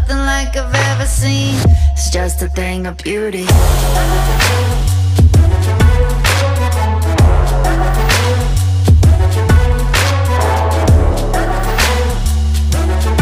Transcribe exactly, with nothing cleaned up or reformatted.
nothing like I've ever seen. It's just a thing of beauty.